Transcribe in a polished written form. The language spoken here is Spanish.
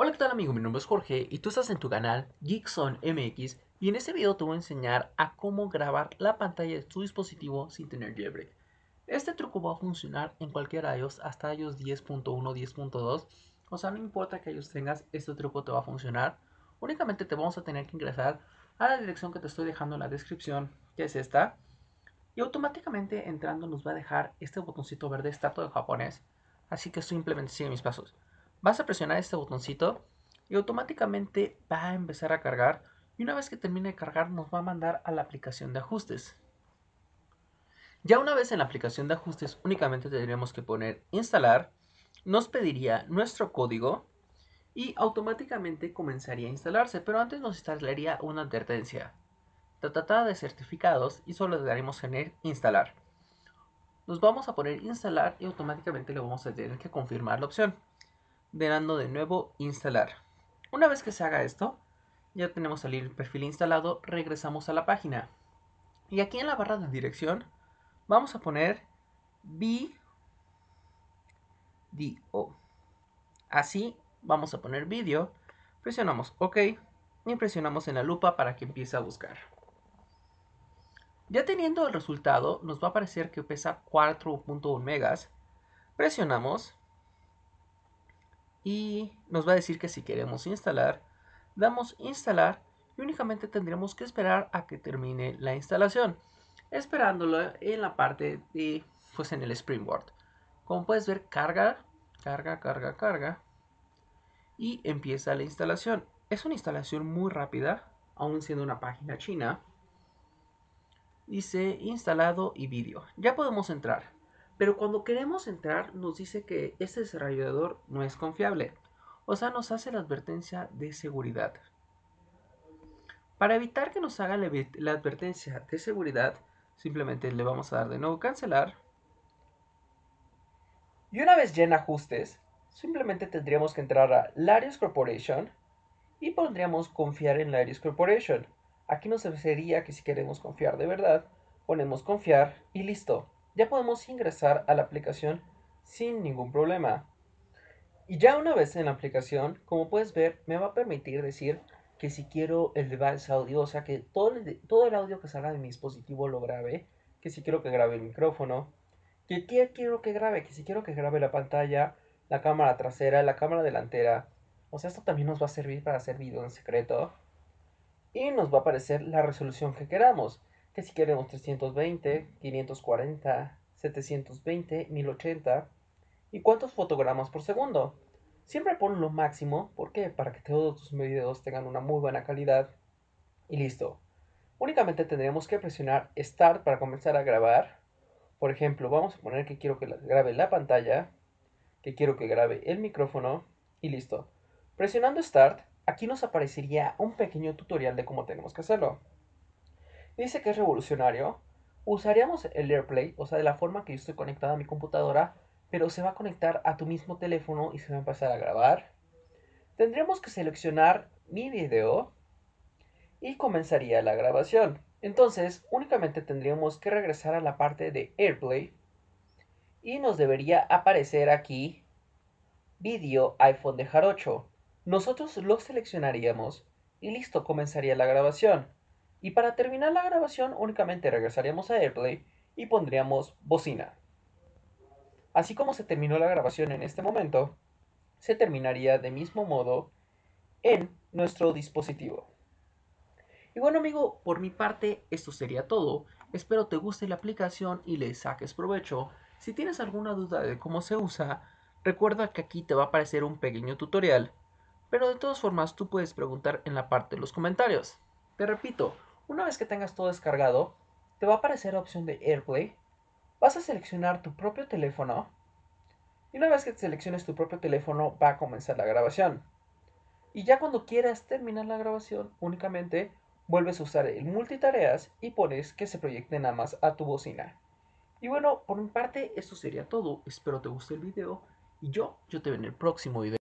Hola, ¿qué tal amigo? Mi nombre es Jorge y tú estás en tu canal Geekson MX y en este video te voy a enseñar a cómo grabar la pantalla de tu dispositivo sin tener jailbreak. Este truco va a funcionar en cualquier iOS hasta iOS 10.1, 10.2, o sea, no importa que iOS tengas, este truco te va a funcionar. Únicamente te vamos a tener que ingresar a la dirección que te estoy dejando en la descripción, que es esta, y automáticamente entrando nos va a dejar este botoncito verde, está todo en japonés, así que simplemente sigue mis pasos. Vas a presionar este botoncito y automáticamente va a empezar a cargar, y una vez que termine de cargar nos va a mandar a la aplicación de ajustes. Ya una vez en la aplicación de ajustes únicamente tendríamos que poner instalar, nos pediría nuestro código y automáticamente comenzaría a instalarse, pero antes nos instalaría una advertencia. Trata de certificados y solo le daremos en instalar. Nos vamos a poner instalar y automáticamente le vamos a tener que confirmar la opción, dando de nuevo instalar. Una vez que se haga esto, ya tenemos el perfil instalado, regresamos a la página. Y aquí en la barra de dirección vamos a poner video. Así vamos a poner vídeo, presionamos OK y presionamos en la lupa para que empiece a buscar. Ya teniendo el resultado, nos va a aparecer que pesa 4.1 megas. Presionamos y nos va a decir que si queremos instalar, damos instalar y únicamente tendremos que esperar a que termine la instalación, esperándolo en la parte de, pues en el Springboard. Como puedes ver, carga y empieza la instalación. Es una instalación muy rápida, aún siendo una página china. Dice instalado y vídeo. Ya podemos entrar. Pero cuando queremos entrar nos dice que este desarrollador no es confiable. O sea, nos hace la advertencia de seguridad. Para evitar que nos haga la advertencia de seguridad, simplemente le vamos a dar de nuevo cancelar. Y una vez ya en ajustes, simplemente tendríamos que entrar a Larios Corporation y pondríamos confiar en Larios Corporation. Aquí nos sería que si queremos confiar de verdad, ponemos confiar y listo. Ya podemos ingresar a la aplicación sin ningún problema. Y ya una vez en la aplicación, como puedes ver, me va a permitir decir que si quiero el device audio, o sea que todo el audio que salga de mi dispositivo lo grabe, que si quiero que grabe el micrófono, que qué quiero que grabe, que si quiero que grabe la pantalla, la cámara trasera, la cámara delantera. O sea, esto también nos va a servir para hacer video en secreto. Y nos va a aparecer la resolución que queramos. Que si queremos 320, 540, 720, 1080 y cuántos fotogramas por segundo. Siempre pon lo máximo, ¿por qué? Para que todos tus videos tengan una muy buena calidad. Y listo. Únicamente tendremos que presionar Start para comenzar a grabar. Por ejemplo, vamos a poner que quiero que grabe la pantalla, que quiero que grabe el micrófono y listo. Presionando Start, aquí nos aparecería un pequeño tutorial de cómo tenemos que hacerlo. Dice que es revolucionario. Usaríamos el AirPlay, o sea, de la forma que yo estoy conectada a mi computadora, pero se va a conectar a tu mismo teléfono y se va a empezar a grabar. Tendremos que seleccionar mi video y comenzaría la grabación. Entonces, únicamente tendríamos que regresar a la parte de AirPlay y nos debería aparecer aquí Video iPhone de Jarocho. Nosotros lo seleccionaríamos y listo, comenzaría la grabación. Y para terminar la grabación únicamente regresaríamos a AirPlay y pondríamos bocina. Así como se terminó la grabación en este momento, se terminaría de mismo modo en nuestro dispositivo. Y bueno amigo, por mi parte esto sería todo. Espero te guste la aplicación y le saques provecho. Si tienes alguna duda de cómo se usa, recuerda que aquí te va a aparecer un pequeño tutorial. Pero de todas formas tú puedes preguntar en la parte de los comentarios. Te repito, una vez que tengas todo descargado, te va a aparecer la opción de AirPlay. Vas a seleccionar tu propio teléfono. Y una vez que selecciones tu propio teléfono va a comenzar la grabación. Y ya cuando quieras terminar la grabación, únicamente vuelves a usar el multitareas y pones que se proyecte nada más a tu bocina. Y bueno, por mi parte, esto sería todo. Espero te guste el video y yo te veo en el próximo video.